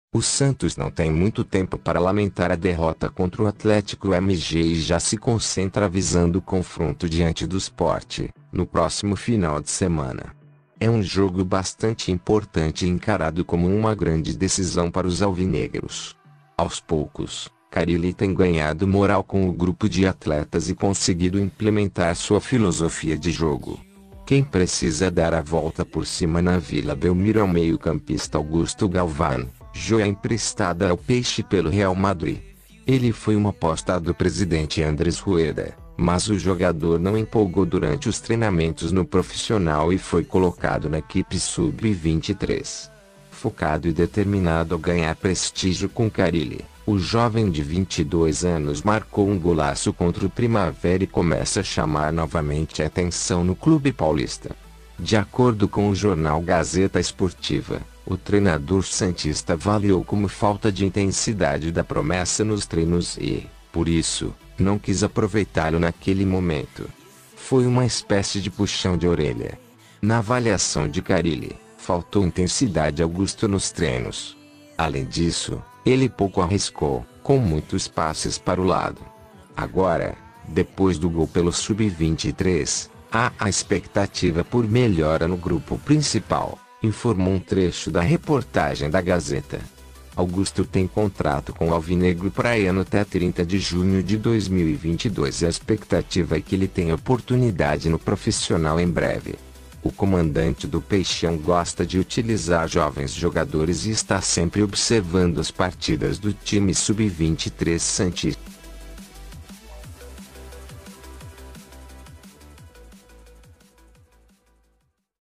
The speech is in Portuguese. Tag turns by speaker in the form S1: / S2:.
S1: O Santos não tem muito tempo para lamentar a derrota contra o Atlético MG e já se concentra visando o confronto diante do Sport, no próximo final de semana. É um jogo bastante importante e encarado como uma grande decisão para os alvinegros. Aos poucos, Carille tem ganhado moral com o grupo de atletas e conseguido implementar sua filosofia de jogo. Quem precisa dar a volta por cima na Vila Belmiro é o meio-campista Augusto Galvão, joia emprestada ao Peixe pelo Real Madrid. Ele foi uma aposta do presidente Andrés Rueda, mas o jogador não empolgou durante os treinamentos no profissional e foi colocado na equipe sub-23. Focado e determinado a ganhar prestígio com Carille, o jovem de 22 anos marcou um golaço contra o Primavera e começa a chamar novamente a atenção no clube paulista. De acordo com o jornal Gazeta Esportiva, o treinador santista avaliou como falta de intensidade da promessa nos treinos e, por isso, não quis aproveitá-lo naquele momento. Foi uma espécie de puxão de orelha. Na avaliação de Carille, faltou intensidade a Augusto nos treinos. Além disso, ele pouco arriscou, com muitos passes para o lado. Agora, depois do gol pelo sub-23, há a expectativa por melhora no grupo principal, informou um trecho da reportagem da Gazeta. Augusto tem contrato com o Alvinegro Praiano até 30 de junho de 2022 e a expectativa é que ele tenha oportunidade no profissional em breve. O comandante do Peixão gosta de utilizar jovens jogadores e está sempre observando as partidas do time sub-23 santista.